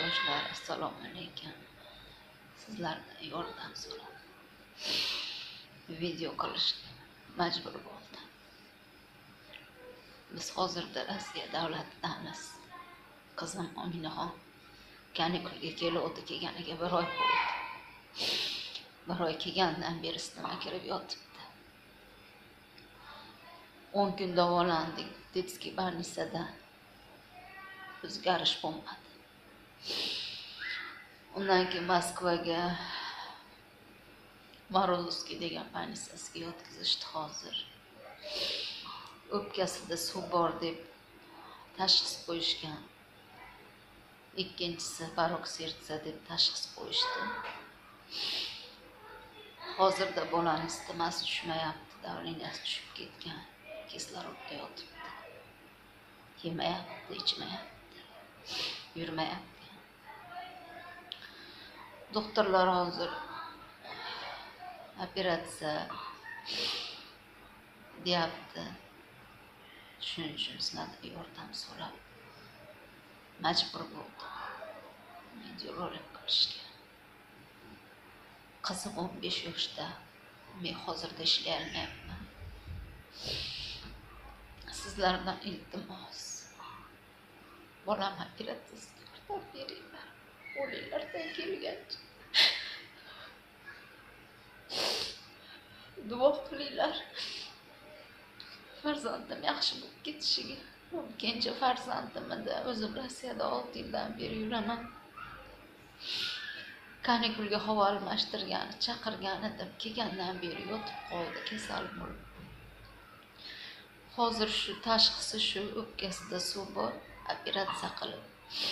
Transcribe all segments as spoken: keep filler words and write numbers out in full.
yurtdoshlar, assalomu alaykum. Sizlardan yordam so'radim. Video qilishga majbur bo'ldim. Biz hozirda Rossiya davlatidamiz. Qizim Ominaxon kanikulga keluvdi, kelganiga bir oy bo'ldi. Bir oy kelgandan beri isitma kirib yotibdi. o'n kun davolandik Detskiy больницada. O'zgarish bo'lmadi. Undan keyin Moskvaga Morozovskiy degan больницasiga yotkazishdi hozir. O'pkasida suv bor deb tashxis qo'yishgan. Ikkinchisi barok sertsa deb tashxis qo'yishdi. Hozirda bolaning isitmasi tushmayapti, davleniyasi tushib ketgan. Kislorodda yotibdi. Yemayapti, ichmayapti, yurmayapti. Doktorlar hozir operatsiya deyapti. Shuning uchun sizlardan yordam so'rab majbur bo'ldim videorolik qilishga. Qizim o'n besh yoshda. Men hozirda ishlay olmayapman. Sizlardan iltimos, bolam operatsiyasiga yordam beringlar. O'g'illardan kelgancha duo qilinglar. Farzandim yaxshi bo'lib ketishiga. Kenja farzandimda o'zim Rossiyada olti yildan beri yuraman. Kanikulga havo almashtirgani, chaqirgani deb kelgandan beri yotib qoldi, kasal bo'lib. Hozir shu tashxisi shu, o'pkasida suv bor, operatsiya qilib.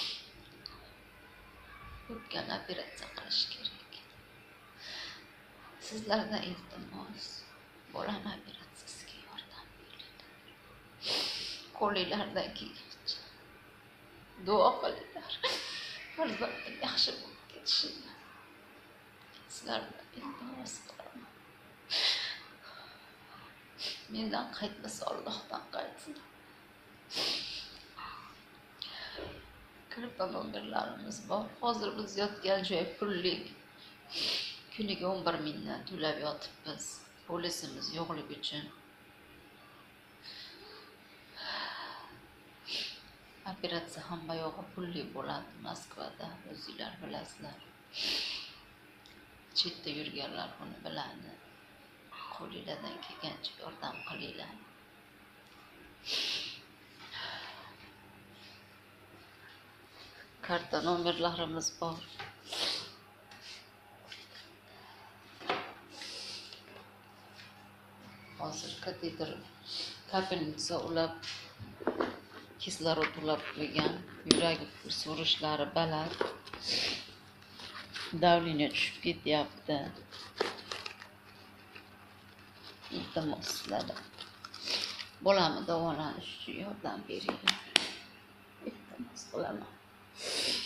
O'pkani operatsiya qilish kerak. Sizlardan iltimos, bolam operatsiyasiga yordam beringlar. Qo'linglardan kelgancha duo qilinglar. Farzandim yaxshi bo'lib ketishiga. Sizlardan iltimos qilaman. Mendan qaytmasa Allohdan qaytsin. Karta nomerlarimiz bor. Hozir biz yotgan joy pullik. Kuniga o'n bir mingdan to'lab yotibmiz. Polisimiz yo'qligi uchun. Operatsiya hamma yo'g'i pulli bo'ladi Moskvada, o'zinglar bilasizlar. Chetda yurganlar buni biladi. Qo'linglardan kelgancha yordam qilinglar. Karta nomerlarimiz bor. Hozir katedr kapelnitsa ulab, kislorod ulab qo'ygan, yuragi so'rishlari baland. Davleniya tushib ketyapti. Iltimos sizlardan. Bolamni davolanish uchun yordam beringlar. Iltimos qilaman.